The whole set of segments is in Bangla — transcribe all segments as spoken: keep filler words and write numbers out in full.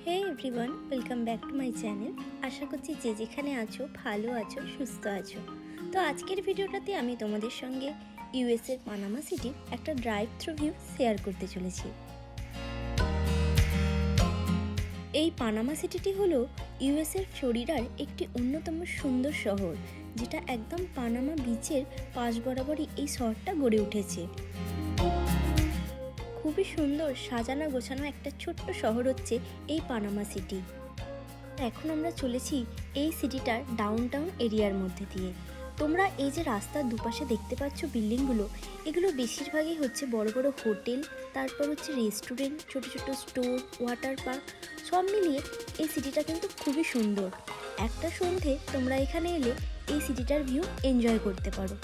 Hey everyone, welcome back to my channel. আশা করছি যে যেখানে আছো ভালো আছো, সুস্থ আছো। তো আজকের ভিডিওটাতে আমি তোমাদের সঙ্গে ইউএসএর পানামা সিটির একটা ড্রাইভ থ্রু ভিউ শেয়ার করতে চলেছি। এই পানামা সিটিটি হলো ইউএসএর ফ্লোরিডার একটি অন্যতম সুন্দর শহর, যেটা একদম পানামা বিচের পাশ বরাবরই এই শহরটা গড়ে উঠেছে। খুবই সুন্দর সাজানো গোছানো একটা ছোট্ট শহর হচ্ছে এই পানামা সিটি। এখন আমরা চলেছি এই সিটিটার ডাউন টাউন এরিয়ার মধ্যে দিয়ে। তোমরা এই যে রাস্তার দুপাশে দেখতে পাচ্ছ বিল্ডিংগুলো, এগুলো বেশিরভাগই হচ্ছে বড় বড় হোটেল, তারপর হচ্ছে রেস্টুরেন্ট, ছোট ছোট স্টোর, ওয়াটার পার্ক, সব মিলিয়ে এই সিটিটা কিন্তু খুবই সুন্দর। একটা সন্ধে তোমরা এখানে এলে এই সিটিটার ভিউ এনজয় করতে পারো।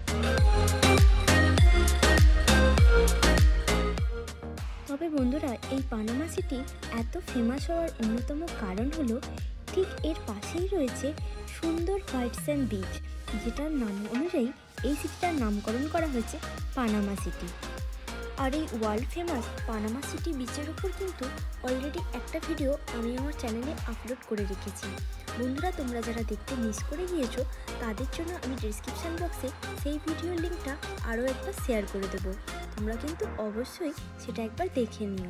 তবে বন্ধুরা, এই পানামা সিটি এত ফেমাস হওয়ার অন্যতম কারণ হলো ঠিক এর পাশেই রয়েছে সুন্দর হোয়াইট স্যান্ড বিচ, যেটার নাম অনুযায়ী এই সিটিটার নামকরণ করা হয়েছে পানামা সিটি। আর এই ওয়ার্ল্ড ফেমাস পানামা সিটি বিচের উপর কিন্তু অলরেডি একটা ভিডিও আমি আমার চ্যানেলে আপলোড করে রেখেছি। বন্ধুরা, তোমরা যারা দেখতে মিস করে গিয়েছো তাদের জন্য আমি ডেসক্রিপশান বক্সে সেই ভিডিওর লিঙ্কটা আরও একবার শেয়ার করে দেবো। তোমরা কিন্তু অবশ্যই সেটা একবার দেখে নিও।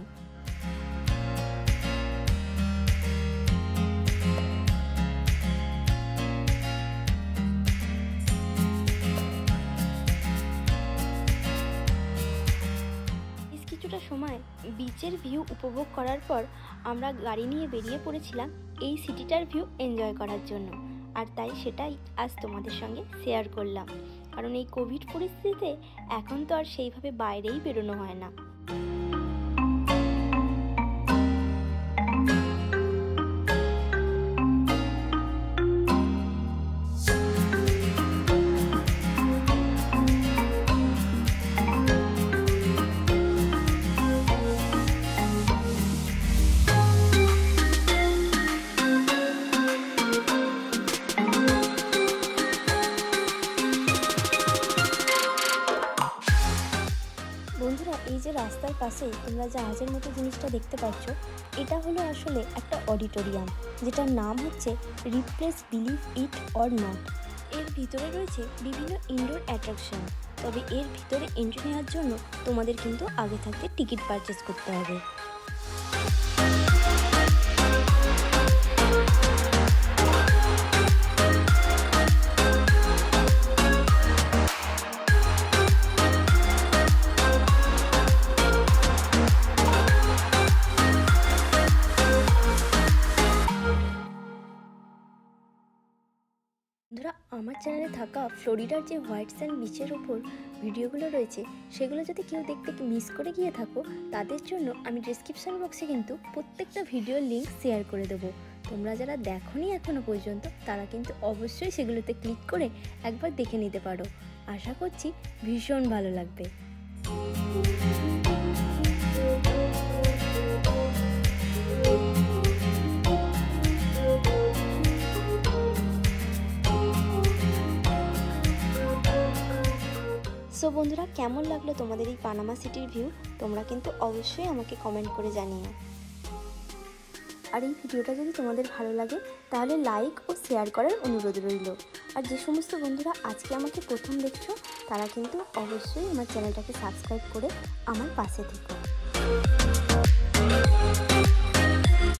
কিছুটা সময় বিচের ভিউ উপভোগ করার পর আমরা গাড়ি নিয়ে বেরিয়ে পড়েছিলাম এই সিটিটার ভিউ এনজয় করার জন্য। আর তাই সেটাই আজ তোমাদের সঙ্গে শেয়ার করলাম, কারণ এই কোভিড পরিস্থিতিতে এখন তো আর সেইভাবে বাইরেই বেরোনো হয় না। বন্ধুরা, এই যে রাস্তার পাশে তোমরা জাহাজের মতো জিনিসটা দেখতে পাচ্ছ, এটা হলো আসলে একটা অডিটোরিয়াম, যেটার নাম হচ্ছে replace believe it or not. এর ভিতরে রয়েছে বিভিন্ন ইনডোর অ্যাট্রাকশন। তবে এর ভিতরে এন্ট্রি নেওয়ার জন্য তোমাদের কিন্তু আগে থাকতে টিকিট পারচেস করতে হবে। বন্ধুরা, আমার চ্যানেলে থাকা ফ্লোরিডার যে হোয়াইট স্যান্ড বিচের ওপর ভিডিওগুলো রয়েছে, সেগুলো যদি কেউ দেখতে মিস করে গিয়ে থাকো তাদের জন্য আমি ডেসক্রিপশন বক্সে কিন্তু প্রত্যেকটা ভিডিওর লিঙ্ক শেয়ার করে দেবো। তোমরা যারা দেখোনি এখনও পর্যন্ত তারা কিন্তু অবশ্যই সেগুলোতে ক্লিক করে একবার দেখে নিতে পারো। আশা করছি ভীষণ ভালো লাগবে। সো বন্ধুরা, কেমন লাগলো তোমাদের এই পানামা সিটির ভিউ? তোমরা কিন্তু অবশ্যই আমাকে কমেন্ট করে জানিও। আর এই ভিডিওটা যদি তোমাদের ভালো লাগে তাহলে লাইক ও শেয়ার করার অনুরোধ রইল। আর যে সমস্ত বন্ধুরা আজকে আমাকে প্রথম দেখছো তারা কিন্তু অবশ্যই আমার চ্যানেলটাকে সাবস্ক্রাইব করে আমার পাশে থেকো।